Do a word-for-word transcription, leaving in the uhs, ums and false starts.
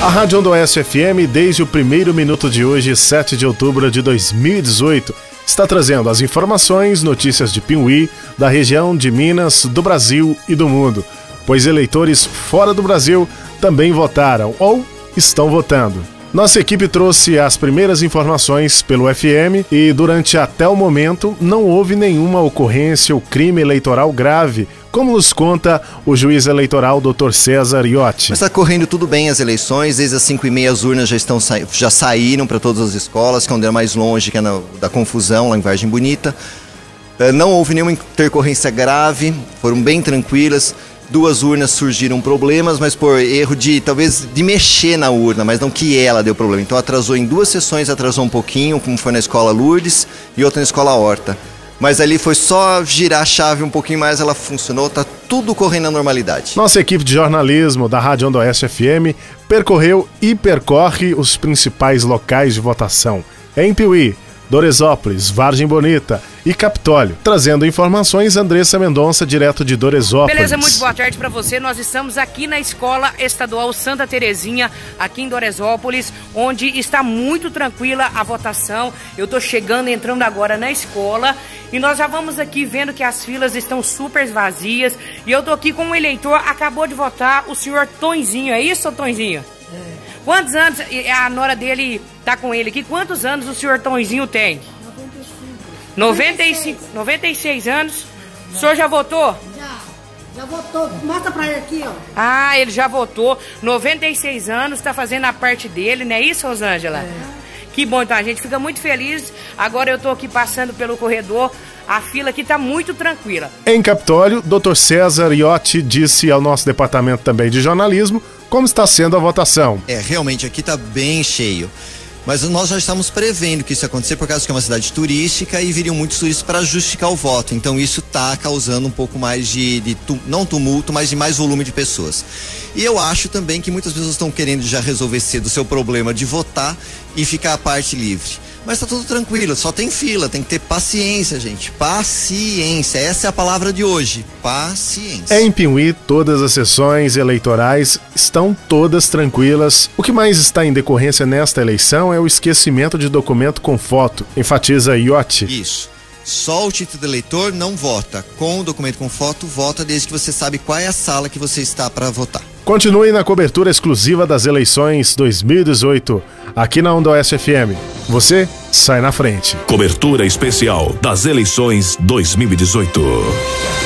A Rádio Onda Oeste F M, desde o primeiro minuto de hoje, sete de outubro de dois mil e dezoito, está trazendo as informações, notícias de Piuí, da região de Minas, do Brasil e do mundo, pois eleitores fora do Brasil também votaram ou estão votando. Nossa equipe trouxe as primeiras informações pelo F M e, durante até o momento, não houve nenhuma ocorrência ou crime eleitoral grave, como nos conta o juiz eleitoral doutor César Iotti. Mas está correndo tudo bem as eleições, desde as cinco e meia as urnas já, estão, já saíram para todas as escolas, que é onde é mais longe, que é na, da confusão, lá em Vargem Bonita. Não houve nenhuma intercorrência grave, foram bem tranquilas. Duas urnas surgiram problemas, mas por erro de, talvez, de mexer na urna, mas não que ela deu problema. Então atrasou em duas sessões, atrasou um pouquinho, como foi na escola Lourdes e outra na escola Horta. Mas ali foi só girar a chave um pouquinho mais, ela funcionou, tá tudo correndo na normalidade. Nossa equipe de jornalismo da Rádio Onda Oeste F M percorreu e percorre os principais locais de votação em Piuí, Doresópolis, Vargem Bonita e Capitólio. Trazendo informações, Andressa Mendonça, direto de Doresópolis. Beleza, muito boa tarde para você. Nós estamos aqui na Escola Estadual Santa Terezinha, aqui em Doresópolis, onde está muito tranquila a votação. Eu tô chegando, entrando agora na escola e nós já vamos aqui vendo que as filas estão super vazias. E eu tô aqui com um eleitor, acabou de votar, o senhor Tonzinho. É isso, Tonzinho? É. Quantos anos, a nora dele tá com ele aqui, quantos anos o senhor Tonzinho tem? noventa e cinco. noventa e seis anos. Já. O senhor já votou? Já, já votou. Mostra pra ele aqui, ó. Ah, ele já votou. noventa e seis anos, tá fazendo a parte dele, não é isso, Rosângela? É. Que bom, então a gente fica muito feliz. Agora eu tô aqui passando pelo corredor. A fila aqui tá muito tranquila. Em Capitólio, doutor César Iotti disse ao nosso departamento também de jornalismo como está sendo a votação. É, realmente aqui tá bem cheio. Mas nós já estamos prevendo que isso ia acontecer por causa que é uma cidade turística e viriam muitos turistas para justificar o voto. Então isso está causando um pouco mais de, de tu, não tumulto, mas de mais volume de pessoas. E eu acho também que muitas pessoas estão querendo já resolver cedo o seu problema de votar e ficar a parte livre. Mas tá tudo tranquilo, só tem fila, tem que ter paciência, gente. Paciência, essa é a palavra de hoje, paciência. Em Piuí, todas as sessões eleitorais estão todas tranquilas. O que mais está em decorrência nesta eleição é o esquecimento de documento com foto, enfatiza Iotti. Isso. Só o título do eleitor não vota. Com o documento com foto, vota desde que você sabe qual é a sala que você está para votar. Continue na cobertura exclusiva das eleições dois mil e dezoito, aqui na Onda Oeste F M. Você sai na frente. Cobertura especial das eleições dois mil e dezoito.